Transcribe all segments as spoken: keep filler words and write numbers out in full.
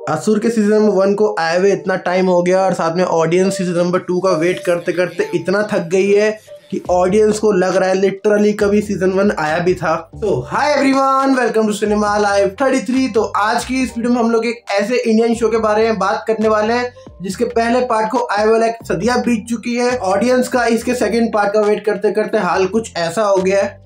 असुर के season number one को आए हुए इतना टाइम हो गया और साथ में ऑडियंस सीजन नंबर टू का वेट करते करते इतना थक गई है कि ऑडियंस को लग रहा है लिटरली कभी सीजन वन आया भी था। तो hi everyone, welcome to Cinema Live thirty three. तो आज की इस वीडियो में हम लोग एक ऐसे इंडियन शो के बारे में बात करने वाले हैं जिसके पहले पार्ट को आए वाला एक सदिया बीत चुकी है। ऑडियंस का इसके सेकंड पार्ट का वेट करते करते हाल कुछ ऐसा हो गया है।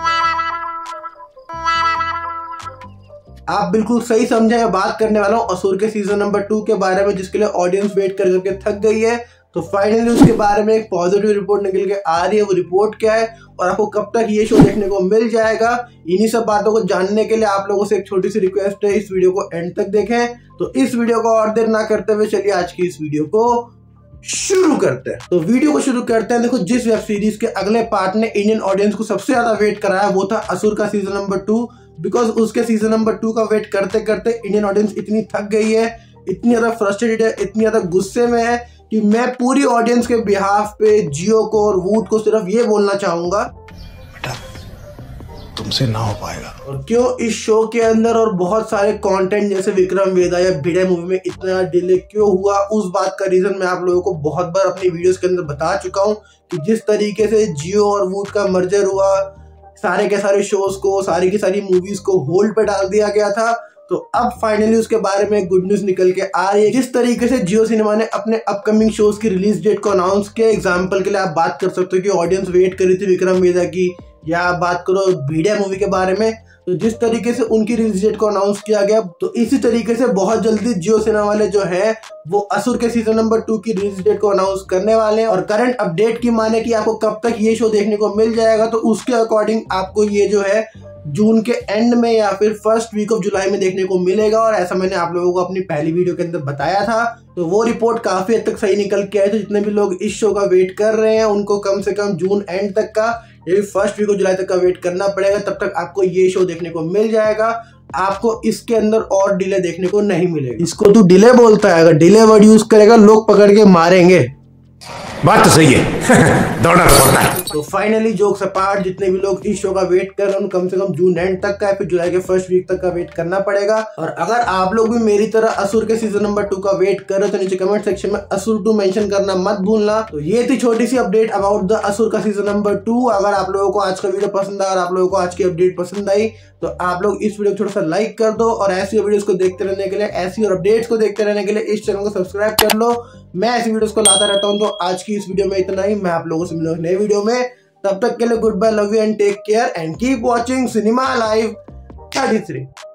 आप बिल्कुल सही समझे, मैं बात करने वाला हूँ असुर के सीजन नंबर टू के बारे में जिसके लिए ऑडियंस वेट कर करके थक गई है। तो फाइनली उसके बारे में एक पॉजिटिव रिपोर्ट निकल के आ रही है। वो रिपोर्ट क्या है और आपको कब तक ये शो देखने को मिल जाएगा, इन्हीं सब बातों को जानने के लिए आप लोगों से एक छोटी सी रिक्वेस्ट है, इस वीडियो को एंड तक देखें। तो इस वीडियो को और देर ना करते हुए चलिए आज की इस वीडियो को शुरू करते हैं। तो वीडियो को शुरू करते हैं। देखो, जिस वेब सीरीज के अगले पार्ट ने इंडियन ऑडियंस को सबसे ज्यादा वेट कराया वो था असुर का सीजन नंबर टू। बिकॉज उसके सीजन नंबर टू का वेट करते करते इंडियन ऑडियंस इतनी थक गई है, इतनी ज्यादा फ्रस्ट्रेटेड है, इतनी ज्यादा गुस्से में है कि मैं पूरी ऑडियंस के बिहाफ पे जियो को और वूट को सिर्फ ये बोलना चाहूंगा, बेटा तुमसे ना हो पाएगा। और क्यों इस शो के अंदर और बहुत सारे कंटेंट जैसे विक्रम वेदा या भिड़े मूवी में इतना डिले क्यों हुआ, उस बात का रीजन मैं आप लोगों को बहुत बार अपनी वीडियोस के अंदर बता चुका हूं कि जिस तरीके से जियो और वूट का मर्जर हुआ, सारे के सारे शोज को, सारी की सारी मूवीज को होल्ड पे डाल दिया गया था। तो अब फाइनली उसके बारे में गुड न्यूज निकल के आ रही है। जिस तरीके से जियो सिनेमा ने अपने अपकमिंग शोज की रिलीज डेट को अनाउंस किया, एग्जांपल के लिए आप बात कर सकते हो कि ऑडियंस वेट कर रही थी विक्रम वेदा की, या आप बात करो भिड़िया मूवी के बारे में, तो जिस तरीके से उनकी रिलीज डेट को अनाउंस किया गया, तो इसी तरीके से बहुत जल्दी जियो सिनेमा वाले जो है वो असुर के सीजन नंबर टू की रिलीज डेट को अनाउंस करने वाले हैं। और करंट अपडेट की माने कि आपको कब तक ये शो देखने को मिल जाएगा, तो उसके अकॉर्डिंग आपको ये जो है जून के एंड में या फिर फर्स्ट वीक ऑफ जुलाई में देखने को मिलेगा। और ऐसा मैंने आप लोगों को अपनी पहली वीडियो के अंदर बताया था। तो वो रिपोर्ट काफी हद तक सही निकल के आई। तो जितने भी लोग इस शो का वेट कर रहे हैं उनको कम से कम जून एंड तक का या फर्स्ट वीक ऑफ जुलाई तक का वेट करना पड़ेगा, तब तक आपको ये शो देखने को मिल जाएगा। आपको इसके अंदर और डिले देखने को नहीं मिलेगा। इसको तू डिले बोलता है, अगर डिले वर्ड यूज करेगा लोग पकड़ के मारेंगे। बात तो सही है दौड़ना पड़ता है। तो फाइनली जोक्स अपार्ट, जितने भी लोग इस शो का वेट कर रहे हैं कम से कम जून एंड तक का या फिर जुलाई के फर्स्ट वीक तक का वेट करना पड़ेगा। और अगर आप लोग भी मेरी तरह असुर के सीजन नंबर टू का वेट कर रहे हो तो नीचे कमेंट सेक्शन में असुर टू मेंशन करना मत भूलना। तो ये थी छोटी सी अपडेट अबाउट द असुर का सीजन नंबर टू। अगर आप लोगों को आज का वीडियो पसंद आया और आप लोगों को आज की अपडेट पसंद आई तो आप लोग इस वीडियो को थोड़ा सा लाइक कर दो, और ऐसी वीडियोस को देखते रहने के लिए, ऐसी और अपडेट्स को देखते रहने के लिए इस चैनल को सब्सक्राइब कर लो। मैं ऐसी वीडियोस को लाता रहता हूं। तो आज की इस वीडियो में इतना ही। मैं आप लोगों से मिलूंगा नए वीडियो में, तब तक के लिए goodbye, love you and take care and keep watching Cinema Live thirty three.